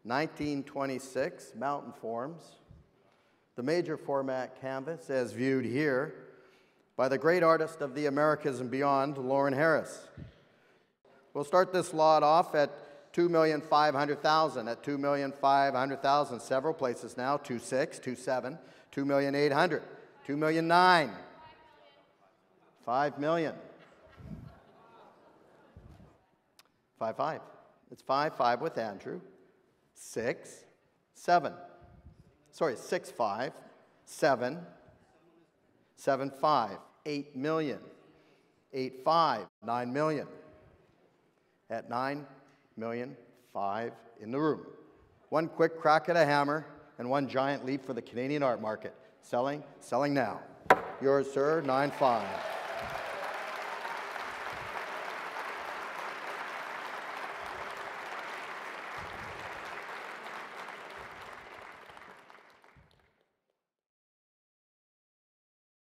1926, Mountain Forms. The major format canvas, as viewed here, by the great artist of the Americas and beyond, Lawren Harris. We'll start this lot off at $2,500,000. At $2,500,000, several places now, 2.6, 2.7, 2,800,000, 2,009,000, 5 million. 5.5. It's 5.5 with Andrew. 6, 7. Sorry, 6.5, 7, 7.5, 8 million. 8.5, 9 million. At 9 million, 5 in the room. One quick crack at a hammer and one giant leap for the Canadian art market. Selling now. Yours, sir, 9.5.